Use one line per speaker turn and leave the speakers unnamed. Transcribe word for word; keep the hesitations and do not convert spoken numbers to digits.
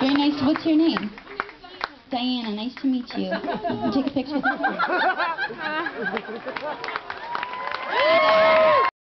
Very nice. What's your name? Diana. Nice to meet you. Take a picture.